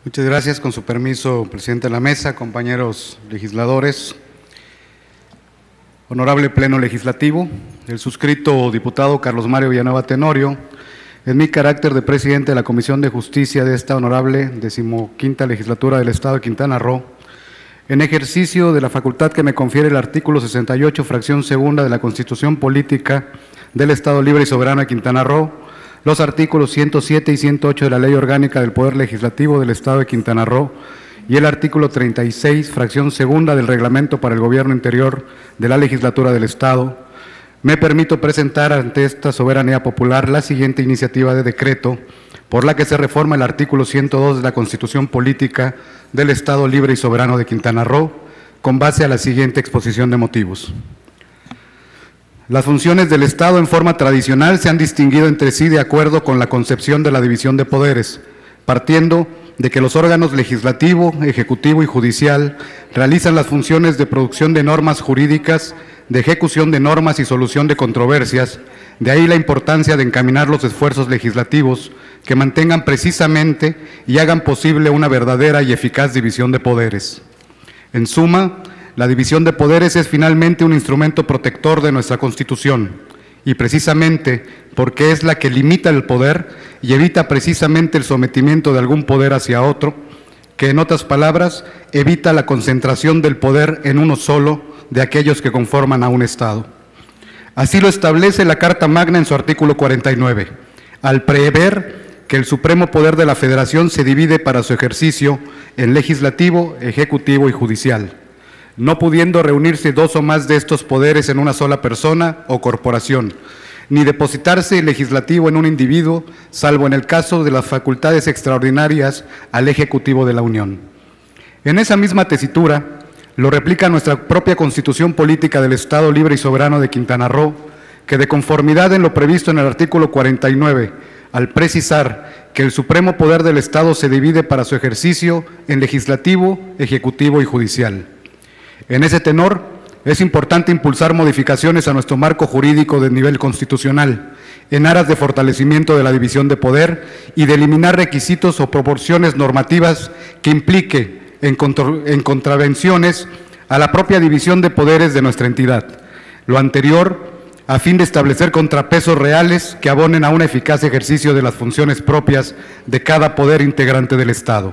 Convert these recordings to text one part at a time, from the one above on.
Muchas gracias. Con su permiso, presidente de la mesa, compañeros legisladores, honorable Pleno Legislativo, el suscrito diputado Carlos Mario Villanueva Tenorio, en mi carácter de presidente de la Comisión de Justicia de esta honorable 15ª Legislatura del Estado de Quintana Roo, en ejercicio de la facultad que me confiere el artículo 68, fracción segunda de la Constitución Política del Estado Libre y Soberano de Quintana Roo, los artículos 107 y 108 de la Ley Orgánica del Poder Legislativo del Estado de Quintana Roo y el artículo 36, fracción segunda del Reglamento para el Gobierno Interior de la Legislatura del Estado, me permito presentar ante esta soberanía popular la siguiente iniciativa de decreto por la que se reforma el artículo 102 de la Constitución Política del Estado Libre y Soberano de Quintana Roo, con base a la siguiente exposición de motivos. Las funciones del Estado en forma tradicional se han distinguido entre sí de acuerdo con la concepción de la división de poderes, partiendo de que los órganos legislativo, ejecutivo y judicial realizan las funciones de producción de normas jurídicas, de ejecución de normas y solución de controversias, de ahí la importancia de encaminar los esfuerzos legislativos que mantengan precisamente y hagan posible una verdadera y eficaz división de poderes. En suma, la división de poderes es finalmente un instrumento protector de nuestra Constitución y precisamente porque es la que limita el poder y evita precisamente el sometimiento de algún poder hacia otro, que en otras palabras evita la concentración del poder en uno solo de aquellos que conforman a un Estado. Así lo establece la Carta Magna en su artículo 49, al prever que el supremo poder de la Federación se divide para su ejercicio en legislativo, ejecutivo y judicial, no pudiendo reunirse dos o más de estos poderes en una sola persona o corporación, ni depositarse el legislativo en un individuo, salvo en el caso de las facultades extraordinarias al Ejecutivo de la Unión. En esa misma tesitura lo replica nuestra propia Constitución Política del Estado Libre y Soberano de Quintana Roo, que de conformidad en lo previsto en el artículo 49, al precisar que el supremo poder del Estado se divide para su ejercicio en legislativo, ejecutivo y judicial. En ese tenor, es importante impulsar modificaciones a nuestro marco jurídico de nivel constitucional, en aras de fortalecimiento de la división de poder y de eliminar requisitos o proporciones normativas que implique en contravenciones a la propia división de poderes de nuestra entidad. Lo anterior, a fin de establecer contrapesos reales que abonen a un eficaz ejercicio de las funciones propias de cada poder integrante del Estado.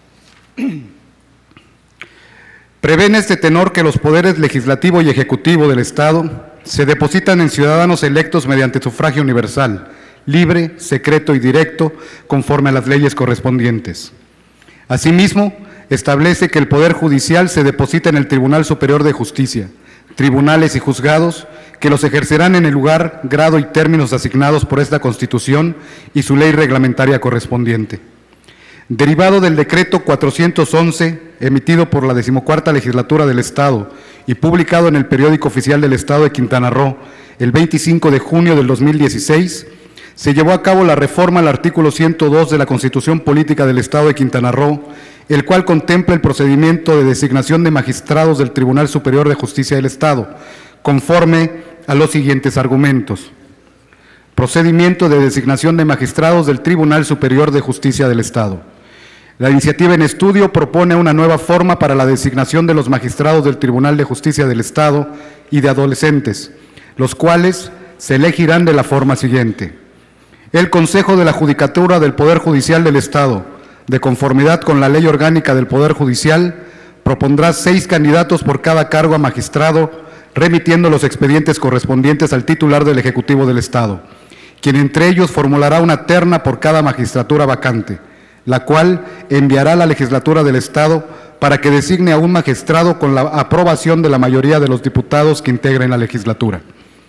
Prevé en este tenor que los poderes legislativo y ejecutivo del Estado se depositan en ciudadanos electos mediante sufragio universal, libre, secreto y directo, conforme a las leyes correspondientes. Asimismo, establece que el Poder Judicial se deposita en el Tribunal Superior de Justicia, tribunales y juzgados que los ejercerán en el lugar, grado y términos asignados por esta Constitución y su ley reglamentaria correspondiente. Derivado del decreto 411, emitido por la 14ª Legislatura del Estado y publicado en el Periódico Oficial del Estado de Quintana Roo el 25 de junio del 2016, se llevó a cabo la reforma al artículo 102 de la Constitución Política del Estado de Quintana Roo, el cual contempla el procedimiento de designación de magistrados del Tribunal Superior de Justicia del Estado, conforme a los siguientes argumentos. Procedimiento de designación de magistrados del Tribunal Superior de Justicia del Estado. La iniciativa en estudio propone una nueva forma para la designación de los magistrados del Tribunal de Justicia del Estado y de adolescentes, los cuales se elegirán de la forma siguiente. El Consejo de la Judicatura del Poder Judicial del Estado, de conformidad con la Ley Orgánica del Poder Judicial, propondrá 6 candidatos por cada cargo a magistrado, remitiendo los expedientes correspondientes al titular del Ejecutivo del Estado, quien entre ellos formulará una terna por cada magistratura vacante, la cual enviará a la Legislatura del Estado para que designe a un magistrado con la aprobación de la mayoría de los diputados que integren la legislatura.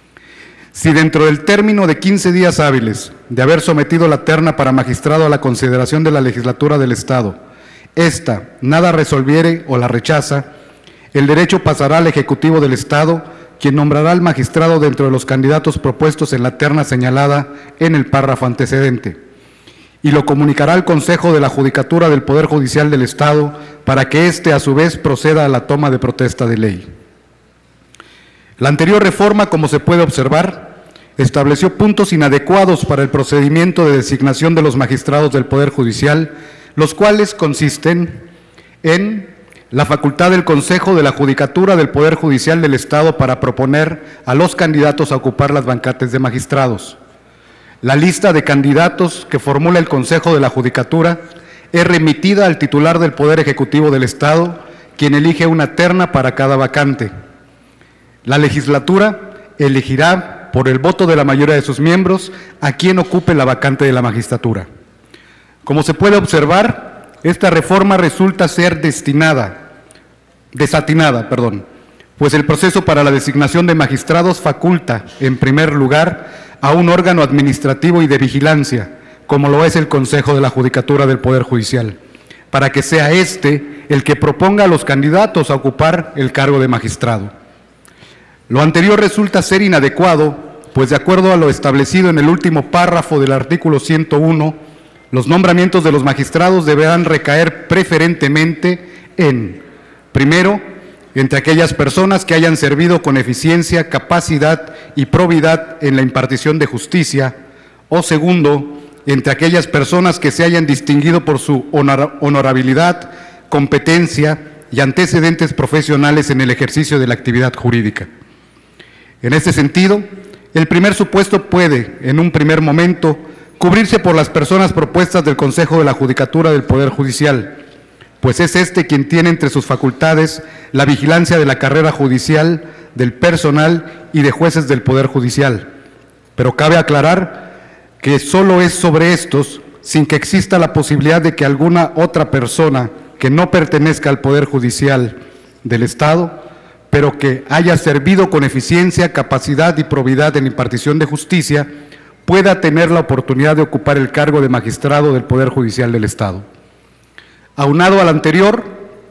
Si dentro del término de 15 días hábiles de haber sometido la terna para magistrado a la consideración de la Legislatura del Estado, ésta nada resolviere o la rechaza, el derecho pasará al Ejecutivo del Estado, quien nombrará al magistrado dentro de los candidatos propuestos en la terna señalada en el párrafo antecedente, y lo comunicará al Consejo de la Judicatura del Poder Judicial del Estado para que éste a su vez proceda a la toma de protesta de ley. La anterior reforma, como se puede observar, estableció puntos inadecuados para el procedimiento de designación de los magistrados del Poder Judicial, los cuales consisten en la facultad del Consejo de la Judicatura del Poder Judicial del Estado para proponer a los candidatos a ocupar las vacantes de magistrados. La lista de candidatos que formula el Consejo de la Judicatura es remitida al titular del Poder Ejecutivo del Estado, quien elige una terna para cada vacante. La legislatura elegirá por el voto de la mayoría de sus miembros a quien ocupe la vacante de la magistratura. Como se puede observar, esta reforma resulta ser desatinada, pues el proceso para la designación de magistrados faculta, en primer lugar, a un órgano administrativo y de vigilancia, como lo es el Consejo de la Judicatura del Poder Judicial, para que sea éste el que proponga a los candidatos a ocupar el cargo de magistrado. Lo anterior resulta ser inadecuado, pues de acuerdo a lo establecido en el último párrafo del artículo 101, los nombramientos de los magistrados deberán recaer preferentemente en, primero, entre aquellas personas que hayan servido con eficiencia, capacidad y probidad en la impartición de justicia, o segundo, entre aquellas personas que se hayan distinguido por su honorabilidad, competencia y antecedentes profesionales en el ejercicio de la actividad jurídica. En este sentido, el primer supuesto puede, en un primer momento, cubrirse por las personas propuestas del Consejo de la Judicatura del Poder Judicial, pues es este quien tiene entre sus facultades la vigilancia de la carrera judicial, del personal y de jueces del Poder Judicial. Pero cabe aclarar que solo es sobre estos, sin que exista la posibilidad de que alguna otra persona que no pertenezca al Poder Judicial del Estado, pero que haya servido con eficiencia, capacidad y probidad en la impartición de justicia, pueda tener la oportunidad de ocupar el cargo de magistrado del Poder Judicial del Estado. Aunado al anterior,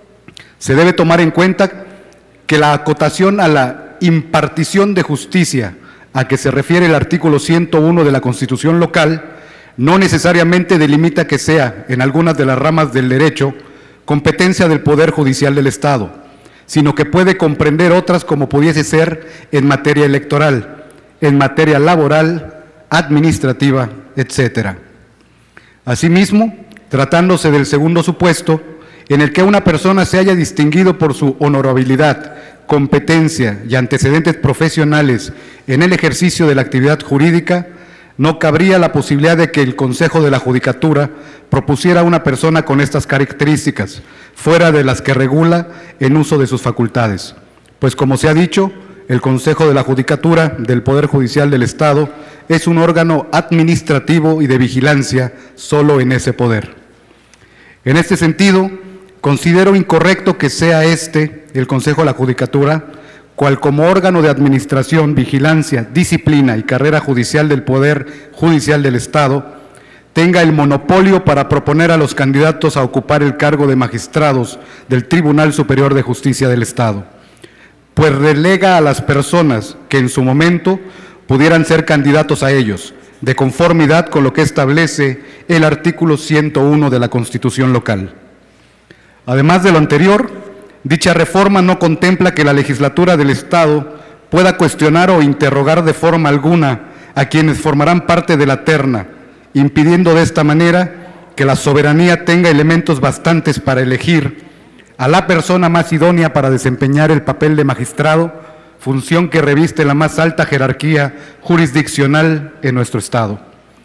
se debe tomar en cuenta que la acotación a la impartición de justicia a que se refiere el artículo 101 de la Constitución local no necesariamente delimita que sea, en algunas de las ramas del derecho, competencia del Poder Judicial del Estado, sino que puede comprender otras como pudiese ser en materia electoral, en materia laboral, administrativa, etcétera. Asimismo, tratándose del segundo supuesto, en el que una persona se haya distinguido por su honorabilidad, competencia y antecedentes profesionales en el ejercicio de la actividad jurídica, no cabría la posibilidad de que el Consejo de la Judicatura propusiera a una persona con estas características, fuera de las que regula en uso de sus facultades, pues como se ha dicho, el Consejo de la Judicatura del Poder Judicial del Estado es un órgano administrativo y de vigilancia solo en ese poder. En este sentido, considero incorrecto que sea este, el Consejo de la Judicatura, cual como órgano de administración, vigilancia, disciplina y carrera judicial del Poder Judicial del Estado, tenga el monopolio para proponer a los candidatos a ocupar el cargo de magistrados del Tribunal Superior de Justicia del Estado, pues relega a las personas que en su momento pudieran ser candidatos a ellos, de conformidad con lo que establece el artículo 101 de la Constitución local. Además de lo anterior, dicha reforma no contempla que la legislatura del Estado pueda cuestionar o interrogar de forma alguna a quienes formarán parte de la terna, impidiendo de esta manera que la soberanía tenga elementos bastantes para elegir a la persona más idónea para desempeñar el papel de magistrado, función que reviste la más alta jerarquía jurisdiccional en nuestro Estado.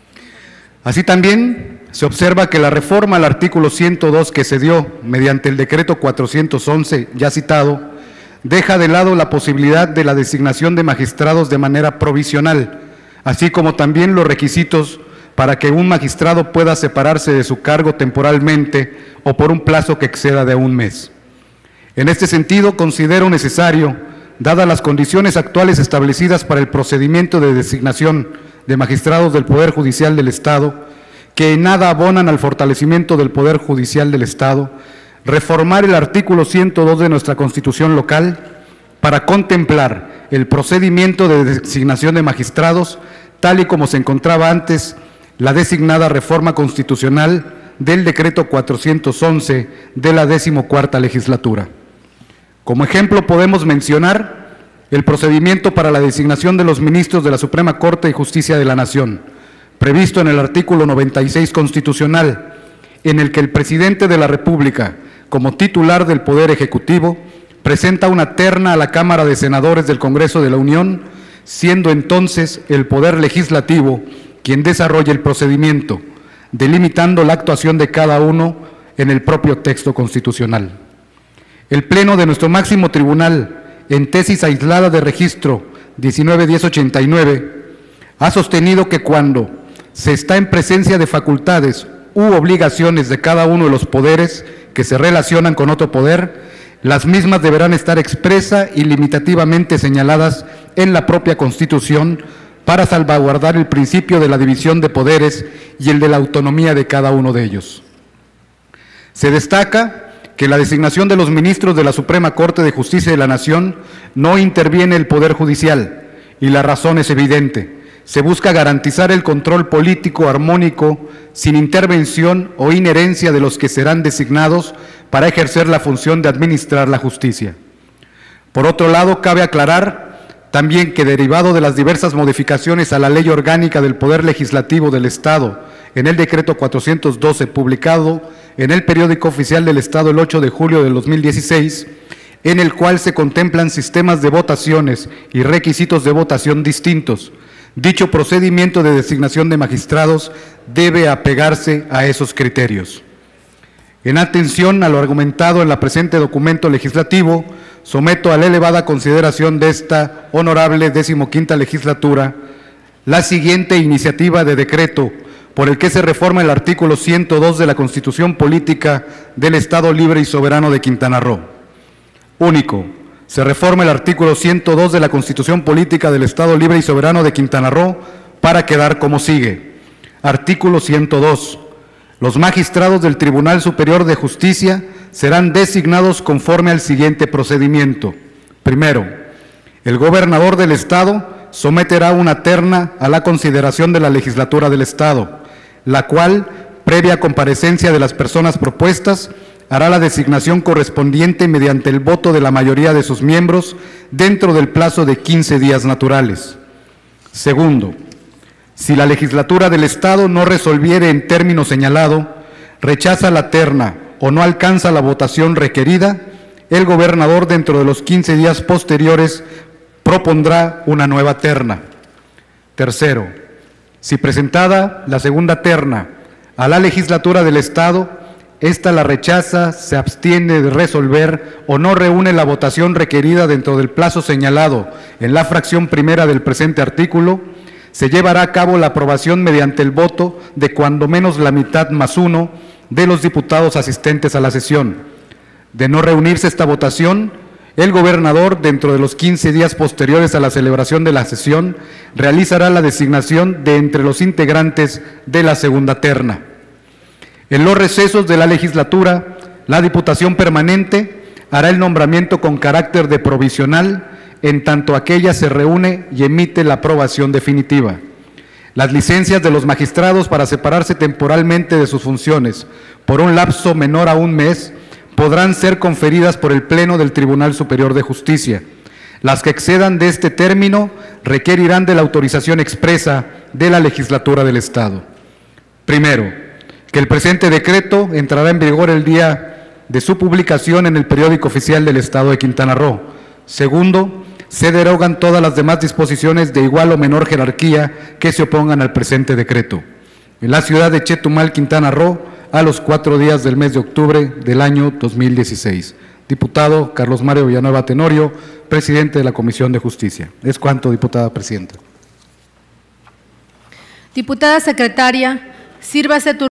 Así también se observa que la reforma al artículo 102 que se dio mediante el decreto 411 ya citado, deja de lado la posibilidad de la designación de magistrados de manera provisional, así como también los requisitos para que un magistrado pueda separarse de su cargo temporalmente o por un plazo que exceda de un mes. En este sentido, considero necesario, dadas las condiciones actuales establecidas para el procedimiento de designación de magistrados del Poder Judicial del Estado, que en nada abonan al fortalecimiento del Poder Judicial del Estado, reformar el artículo 102 de nuestra Constitución local para contemplar el procedimiento de designación de magistrados, tal y como se encontraba antes la designada reforma constitucional del decreto 411 de la 14ª legislatura. Como ejemplo podemos mencionar el procedimiento para la designación de los ministros de la Suprema Corte de Justicia de la Nación, previsto en el artículo 96 constitucional, en el que el presidente de la República, como titular del Poder Ejecutivo, presenta una terna a la Cámara de Senadores del Congreso de la Unión, siendo entonces el Poder Legislativo quien desarrolla el procedimiento, delimitando la actuación de cada uno en el propio texto constitucional. El Pleno de nuestro máximo tribunal, en tesis aislada de registro 19-1089, ha sostenido que cuando se está en presencia de facultades u obligaciones de cada uno de los poderes que se relacionan con otro poder, las mismas deberán estar expresa y limitativamente señaladas en la propia Constitución para salvaguardar el principio de la división de poderes y el de la autonomía de cada uno de ellos. Se destaca que la designación de los ministros de la Suprema Corte de Justicia de la Nación no interviene el Poder Judicial, y la razón es evidente. Se busca garantizar el control político armónico sin intervención o inherencia de los que serán designados para ejercer la función de administrar la justicia. Por otro lado, cabe aclarar también que, derivado de las diversas modificaciones a la Ley Orgánica del Poder Legislativo del Estado en el Decreto 412, publicado en el Periódico Oficial del Estado el 8 de julio del 2016, en el cual se contemplan sistemas de votaciones y requisitos de votación distintos, dicho procedimiento de designación de magistrados debe apegarse a esos criterios. En atención a lo argumentado en la presente documento legislativo, someto a la elevada consideración de esta honorable 15ª legislatura la siguiente iniciativa de decreto por el que se reforma el artículo 102 de la Constitución Política del Estado Libre y Soberano de Quintana Roo. Único. Se reforma el artículo 102 de la Constitución Política del Estado Libre y Soberano de Quintana Roo para quedar como sigue. Artículo 102. Los magistrados del Tribunal Superior de Justicia serán designados conforme al siguiente procedimiento. Primero, el gobernador del Estado someterá una terna a la consideración de la legislatura del Estado, la cual, previa comparecencia de las personas propuestas, hará la designación correspondiente mediante el voto de la mayoría de sus miembros dentro del plazo de 15 días naturales. Segundo, si la legislatura del Estado no resolviere en término señalado, rechaza la terna o no alcanza la votación requerida, el gobernador dentro de los 15 días posteriores propondrá una nueva terna. Tercero, si presentada la segunda terna a la legislatura del Estado, ésta la rechaza, se abstiene de resolver o no reúne la votación requerida dentro del plazo señalado en la fracción primera del presente artículo, se llevará a cabo la aprobación mediante el voto de cuando menos la mitad más uno de los diputados asistentes a la sesión. De no reunirse esta votación, el gobernador, dentro de los 15 días posteriores a la celebración de la sesión, realizará la designación de entre los integrantes de la segunda terna. En los recesos de la legislatura, la Diputación Permanente hará el nombramiento con carácter de provisional, en tanto aquella se reúne y emite la aprobación definitiva. Las licencias de los magistrados para separarse temporalmente de sus funciones por un lapso menor a un mes podrán ser conferidas por el Pleno del Tribunal Superior de Justicia. Las que excedan de este término requerirán de la autorización expresa de la legislatura del Estado. Primero, que el presente decreto entrará en vigor el día de su publicación en el Periódico Oficial del Estado de Quintana Roo. Segundo, se derogan todas las demás disposiciones de igual o menor jerarquía que se opongan al presente decreto. En la ciudad de Chetumal, Quintana Roo, a los 4 días del mes de octubre del año 2016. Diputado Carlos Mario Villanueva Tenorio, presidente de la Comisión de Justicia. Es cuanto, diputada presidenta. Diputada secretaria, sírvase tu